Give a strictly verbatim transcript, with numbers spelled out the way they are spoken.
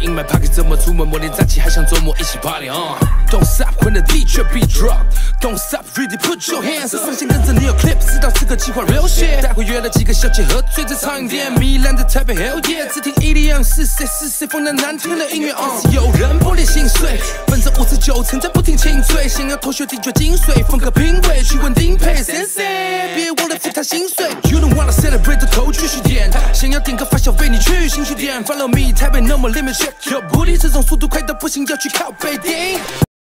in my pocket， 怎么出门？摩天站起还想周末一起 party 啊、uh. ！Don't stop when the D 却 beat drop，Don't stop really put your hands up。上线跟着你有 clip， 知道这个计划 real shit。待会约了几个小姐喝醉在唱一点米兰的台北 hell yeah， 只听 E D M 是谁是谁放那难听的音乐啊、uh. 有人玻璃心碎，分成五十九层在不停亲嘴，想要偷学听觉精髓，风格品味去问丁佩 sensei， 别忘了付他薪水。You don't wanna celebrate 的头继续点，想要点个发小费你去兴趣点 ，Follow me 台北 no more limit check your booty， 这种速度快到不行要去靠北顶。